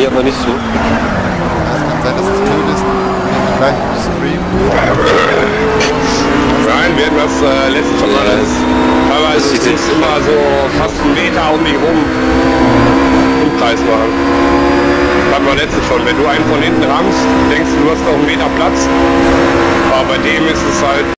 Nee, aber nicht so. Es kann sein, dass es blöd ist, wenn du gleich streamen. Nein, wir hatten das letztes Mal. Teilweise ist es immer so fast einen Meter um dich rum im Kreis machen. Das hatten wir letztes schon. Wenn du einen von hinten rammst, denkst du, du hast noch einen Meter Platz. Aber bei dem ist es halt